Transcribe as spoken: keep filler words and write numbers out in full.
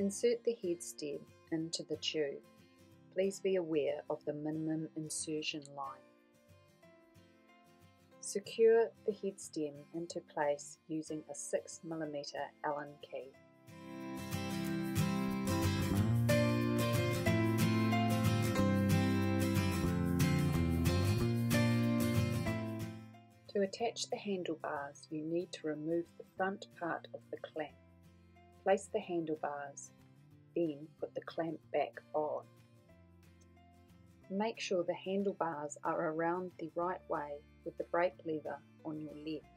Insert the head stem into the tube. Please be aware of the minimum insertion line. Secure the head stem into place using a six millimeter Allen key. To attach the handlebars, you need to remove the front part of the clamp. Place the handlebars, then put the clamp back on. Make sure the handlebars are around the right way with the brake lever on your left.